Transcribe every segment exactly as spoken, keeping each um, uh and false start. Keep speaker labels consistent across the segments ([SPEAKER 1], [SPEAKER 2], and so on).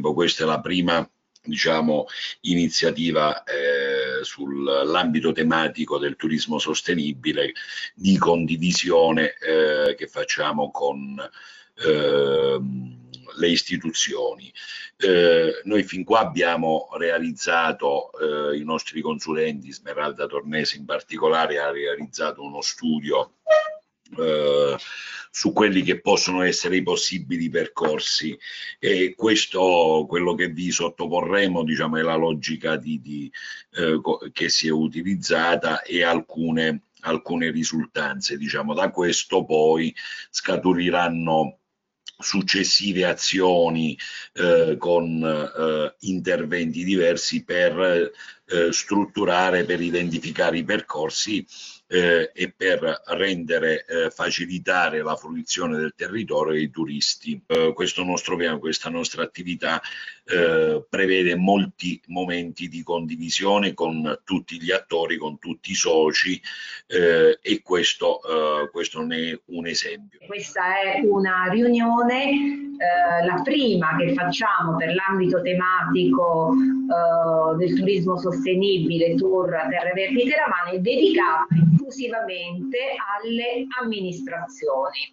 [SPEAKER 1] tempo. Questa è la prima, diciamo, iniziativa eh, sull'ambito tematico del turismo sostenibile di condivisione eh, che facciamo con eh, le istituzioni. Eh, noi fin qua abbiamo realizzato, eh, i nostri consulenti, Smeralda Tornese in particolare, ha realizzato uno studio eh, su quelli che possono essere i possibili percorsi, e questo, quello che vi sottoporremo, diciamo, è la logica di, di, eh, che si è utilizzata e alcune, alcune risultanze. Diciamo, da questo poi scaturiranno successive azioni eh, con eh, interventi diversi per eh, strutturare, per identificare i percorsi eh, e per rendere, eh, facilitare la fruizione del territorio ai turisti. Eh, questo nostro piano, questa nostra attività eh, prevede molti momenti di condivisione con tutti gli attori, con tutti i soci, eh, e questo, eh, questo ne è un esempio.
[SPEAKER 2] Questa è una riunione, eh, la prima che facciamo per l'ambito tematico eh, del turismo sostenibile, tour Terre Verdi Teramane, dedicata esclusivamente alle amministrazioni.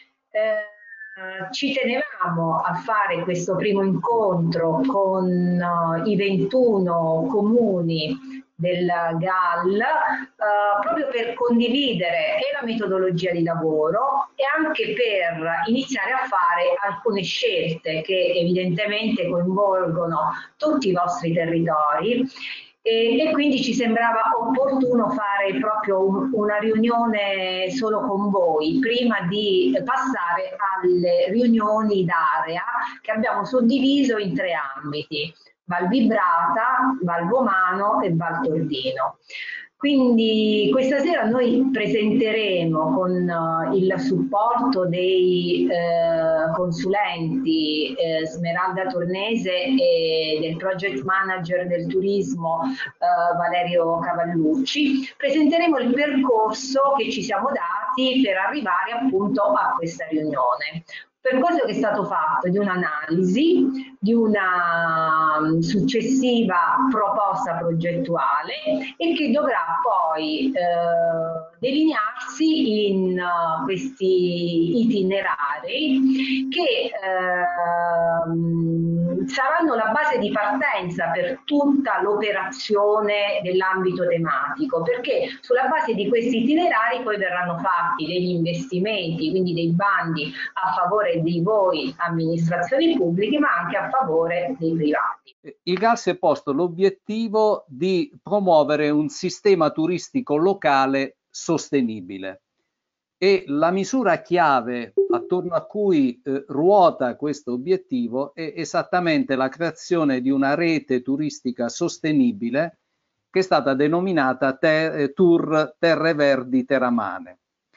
[SPEAKER 2] Eh, ci tenevamo a fare questo primo incontro con uh, i ventuno comuni del G A L uh, proprio per condividere e la metodologia di lavoro e anche per iniziare a fare alcune scelte che evidentemente coinvolgono tutti i vostri territori. E, e quindi ci sembrava opportuno fare proprio un, una riunione solo con voi prima di passare alle riunioni d'area che abbiamo suddiviso in tre ambiti: Val Vibrata, Val Vomano e Val Tordino. Quindi questa sera noi presenteremo con uh, il supporto dei uh, consulenti uh, Smeralda Tornese e del project manager del turismo uh, Valerio Cavallucci, presenteremo il percorso che ci siamo dati per arrivare appunto a questa riunione. Percorso che è stato fatto di un'analisi, di una successiva proposta progettuale e che dovrà poi eh, delinearsi in uh, questi itinerari che eh, saranno la base di partenza per tutta l'operazione dell'ambito tematico, perché sulla base di questi itinerari poi verranno fatti degli investimenti, quindi dei bandi a favore di voi amministrazioni pubbliche, ma anche a favore dei privati.
[SPEAKER 3] Il G A L si è posto l'obiettivo di promuovere un sistema turistico locale sostenibile e la misura chiave attorno a cui eh, ruota questo obiettivo è esattamente la creazione di una rete turistica sostenibile che è stata denominata ter Tour Terre Verdi Teramane.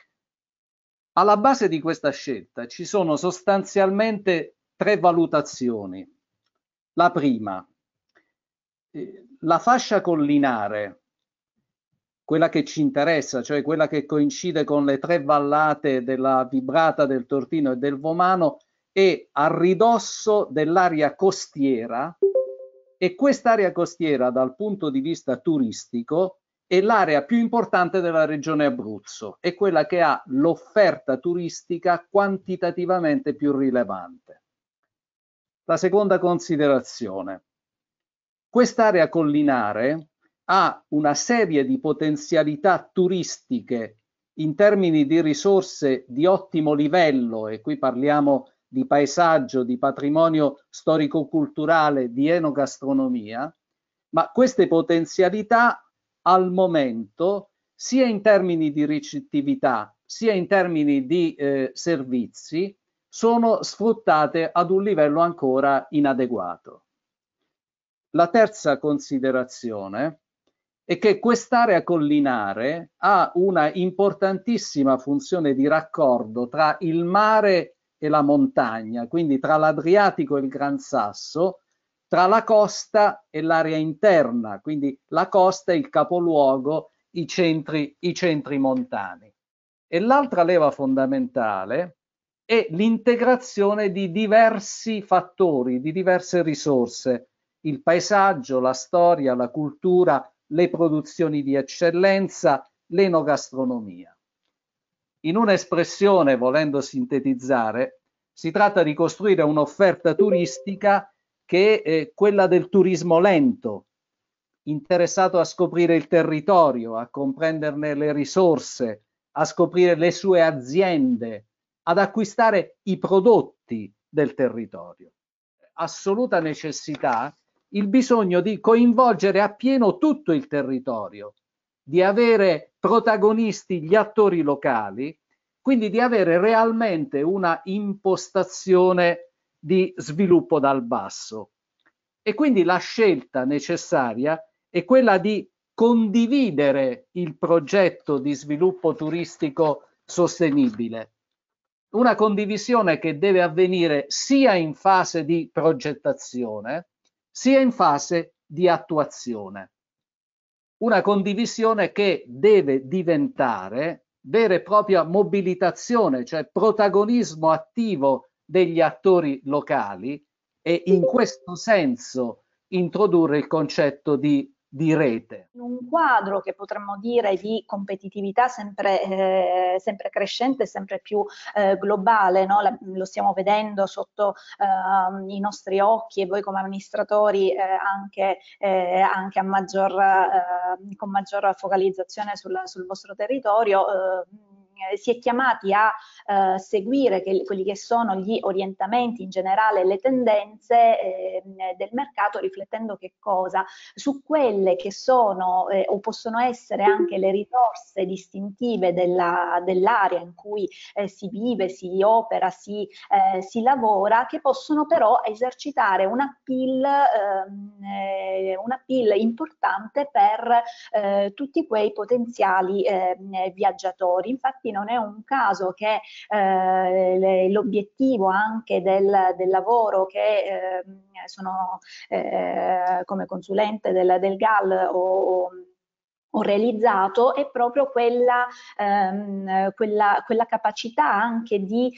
[SPEAKER 3] Alla base di questa scelta ci sono sostanzialmente tre valutazioni. La prima, la fascia collinare, quella che ci interessa, cioè quella che coincide con le tre vallate della Vibrata, del Tordino e del Vomano, è a ridosso dell'area costiera, e quest'area costiera dal punto di vista turistico è l'area più importante della regione Abruzzo, è quella che ha l'offerta turistica quantitativamente più rilevante. La seconda considerazione: quest'area collinare ha una serie di potenzialità turistiche in termini di risorse di ottimo livello, e qui parliamo di paesaggio, di patrimonio storico-culturale, di enogastronomia, ma queste potenzialità al momento, sia in termini di ricettività, sia in termini di eh, servizi, sono sfruttate ad un livello ancora inadeguato. La terza considerazione è che quest'area collinare ha una importantissima funzione di raccordo tra il mare e la montagna, quindi tra l'Adriatico e il Gran Sasso, tra la costa e l'area interna, quindi la costa e il capoluogo, i centri, i centri montani. E l'altra leva fondamentale e l'integrazione di diversi fattori, di diverse risorse, il paesaggio, la storia, la cultura, le produzioni di eccellenza, l'enogastronomia. In un'espressione, volendo sintetizzare, si tratta di costruire un'offerta turistica che è quella del turismo lento, interessato a scoprire il territorio, a comprenderne le risorse, a scoprire le sue aziende, ad acquistare i prodotti del territorio. Assoluta necessità il bisogno di coinvolgere appieno tutto il territorio, di avere protagonisti gli attori locali, quindi di avere realmente una impostazione di sviluppo dal basso. E quindi la scelta necessaria è quella di condividere il progetto di sviluppo turistico sostenibile. Una condivisione che deve avvenire sia in fase di progettazione, sia in fase di attuazione. Una condivisione che deve diventare vera e propria mobilitazione, cioè protagonismo attivo degli attori locali, e in questo senso introdurre il concetto di, di rete.
[SPEAKER 4] In un quadro che potremmo dire di competitività sempre, eh, sempre crescente, sempre più eh, globale, no? La, lo stiamo vedendo sotto eh, i nostri occhi, e voi come amministratori eh, anche, eh, anche a maggior, eh, con maggior focalizzazione sul, sul vostro territorio. Eh, si è chiamati a eh, seguire che, quelli che sono gli orientamenti in generale, le tendenze eh, del mercato, riflettendo che cosa? Su quelle che sono eh, o possono essere anche le risorse distintive della, dell'area in cui eh, si vive, si opera, si, eh, si lavora, che possono però esercitare un appeal, eh, un appeal importante per eh, tutti quei potenziali eh, viaggiatori. Infatti non è un caso che eh, l'obiettivo anche del, del lavoro che eh, sono eh, come consulente del, del G A L o ho realizzato è proprio quella, ehm, quella, quella capacità anche di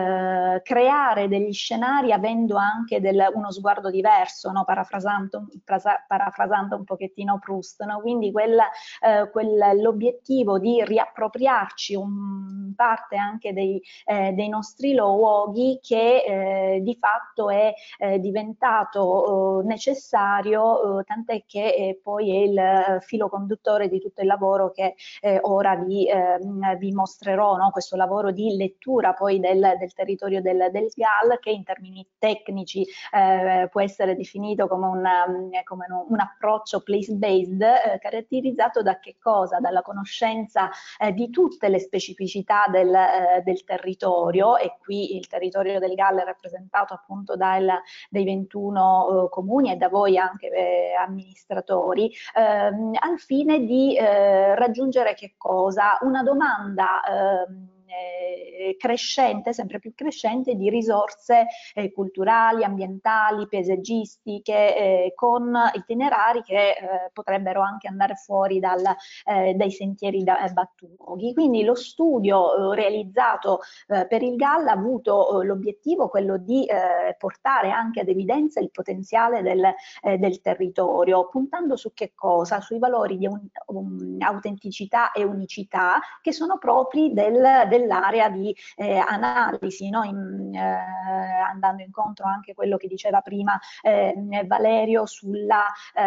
[SPEAKER 4] eh, creare degli scenari avendo anche del, uno sguardo diverso, no? parafrasando, parafrasando un pochettino Proust, no? Quindi quella, eh, quel, l'obiettivo di riappropriarci un parte anche dei, eh, dei nostri luoghi che eh, di fatto è eh, diventato eh, necessario, eh, tant'è che eh, poi è il eh, filo conduttore di tutto il lavoro che eh, ora vi, eh, vi mostrerò, no? Questo lavoro di lettura poi del, del territorio del, del G A L, che in termini tecnici eh, può essere definito come, una, come un, un approccio place-based, eh, caratterizzato da che cosa? Dalla conoscenza eh, di tutte le specificità del, eh, del territorio, e qui il territorio del G A L è rappresentato appunto dal, dai ventuno eh, comuni e da voi anche eh, amministratori, ehm, al fine di eh, raggiungere che cosa? Una domanda eh, eh, crescente, sempre più crescente, di risorse eh, culturali, ambientali, paesaggistiche, eh, con itinerari che eh, potrebbero anche andare fuori dal, eh, dai sentieri da, eh, battuti. Quindi lo studio eh, realizzato eh, per il G A L ha avuto eh, l'obiettivo quello di eh, portare anche ad evidenza il potenziale del, eh, del territorio, puntando su che cosa? Sui valori di un, un, autenticità e unicità che sono propri del, dell'area di eh, analisi, no? In, eh, andando incontro anche a quello che diceva prima eh, Valerio sulla,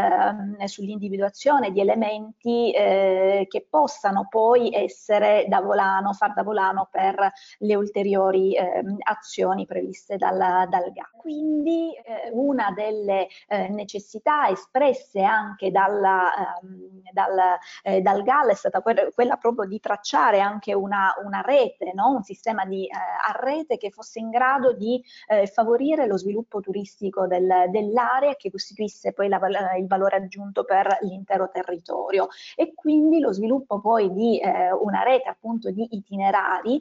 [SPEAKER 4] eh, sull'individuazione di elementi eh, che possano poi essere da volano, far da volano per le ulteriori eh, azioni previste dal, dal G A L. Quindi eh, una delle eh, necessità espresse anche dalla, ehm, dal, eh, dal G A L è stata que quella proprio di tracciare anche una, una rete, no? Un sistema di, eh, a rete che fosse in grado di eh, favorire lo sviluppo turistico del, dell'area, che costituisse poi la, il valore aggiunto per l'intero territorio, e quindi lo sviluppo poi di eh, una rete appunto di itinerari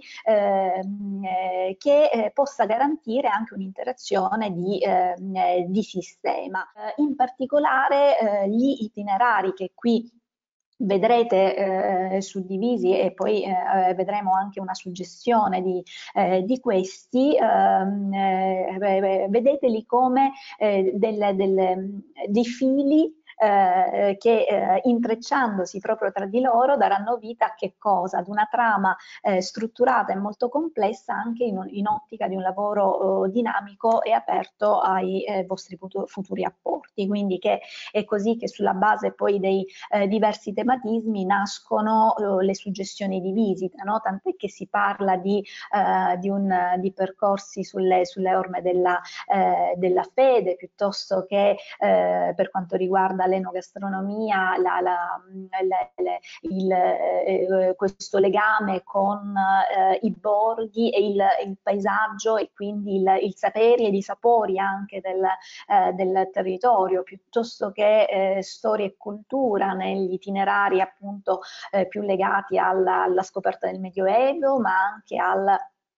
[SPEAKER 4] ehm, eh, che eh, possa garantire anche un'interazione di, eh, di sistema. Eh, in particolare eh, gli itinerari che qui vedrete eh, suddivisi, e poi eh, vedremo anche una suggestione di, eh, di questi, ehm, eh, vedeteli come eh, del, del, dei fili Eh, che eh, intrecciandosi proprio tra di loro daranno vita a che cosa? Ad una trama eh, strutturata e molto complessa, anche in, in ottica di un lavoro eh, dinamico e aperto ai eh, vostri futuri apporti. Quindi che è così che sulla base poi dei eh, diversi tematismi nascono eh, le suggestioni di visita, no? Tant'è che si parla di, eh, di, un, di percorsi sulle, sulle orme della, eh, della fede, piuttosto che eh, per quanto riguarda l'enogastronomia, la, la, la, il, eh, questo legame con eh, i borghi e il, il paesaggio, e quindi il, il saperi ed i sapori anche del, eh, del territorio, piuttosto che eh, storia e cultura negli itinerari appunto eh, più legati alla, alla scoperta del Medioevo, ma anche al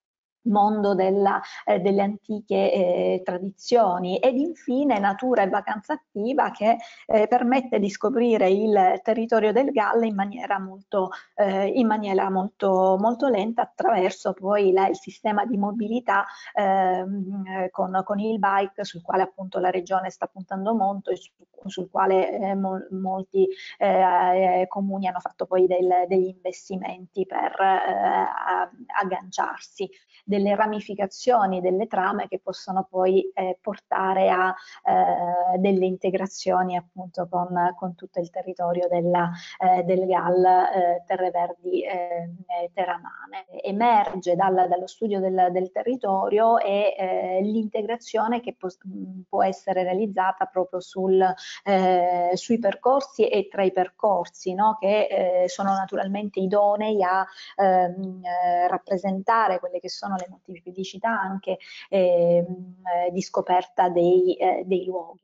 [SPEAKER 4] mondo della, eh, delle antiche eh, tradizioni, ed infine natura e vacanza attiva, che eh, permette di scoprire il territorio del Galles in maniera molto, eh, in maniera molto, molto lenta, attraverso poi la, il sistema di mobilità ehm, con, con il bike, sul quale appunto la regione sta puntando molto, e su, sul quale eh, mo, molti eh, comuni hanno fatto poi del, degli investimenti per eh, agganciarsi. Delle ramificazioni, delle trame che possono poi eh, portare a eh, delle integrazioni appunto con, con tutto il territorio della, eh, del Galles, eh, Terre Verdi eh, Teramane. Emerge dal, dallo studio del, del territorio e eh, l'integrazione che può, può essere realizzata proprio sul, eh, sui percorsi e tra i percorsi, no? Che eh, sono naturalmente idonei a ehm, eh, rappresentare quelle che sono le molteplicità anche eh, di scoperta dei, eh, dei luoghi.